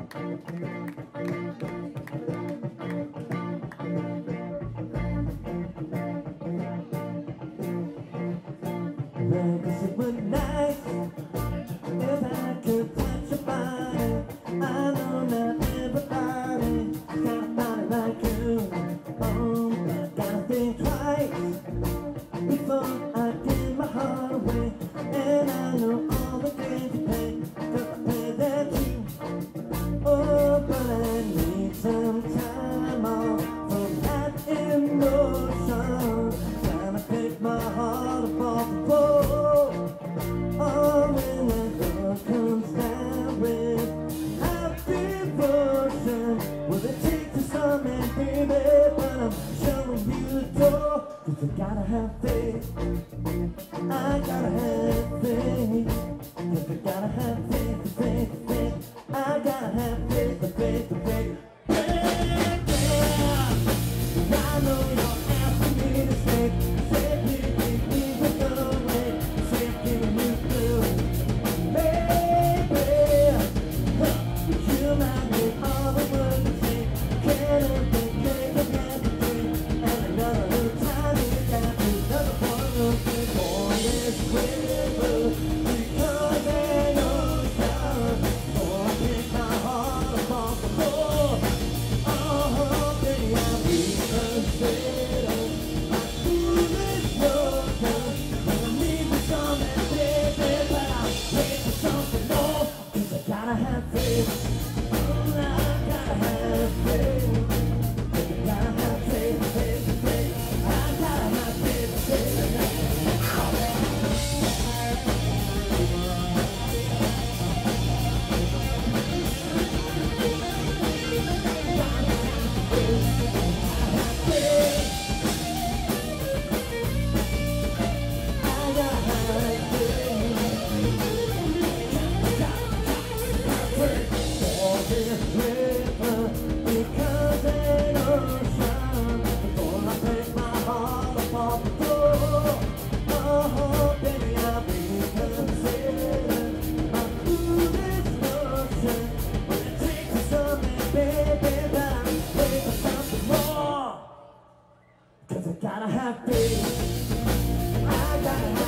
Well, 'cause it would nice if I could touch your body. I know not everybody got a body like you. Oh, but I gotta think twice before I give my heart away. And I know all the things you pay, 'cause I pay that too. Oh, but I need some time off from that emotion. Time to take my heart off the floor. Oh, when that love comes down with our devotion. Well, it takes a something, baby, but I'm showing you the door. 'Cause I gotta have faith, I gotta have faith. 'Cause I gotta have faith, faith, faith. I gotta have faith, faith, faith. Yeah. I know you're asking me to stay. Say, please, please, go away. Say, give me through. Baby, you might make all the words you say. Can't and another little time you got to another point of view. On this river, because they know it's oh, I pick my heart up off the floor. Oh, baby, I'll be considered my foolish notion. But I need me something, baby, but I'm waiting for something more. 'Cause I gotta have faith. Oh, I gotta have faith. 'Cause I gotta have faith, faith, faith. I gotta have faith, faith, faith. Cause I gotta have faith. I gotta have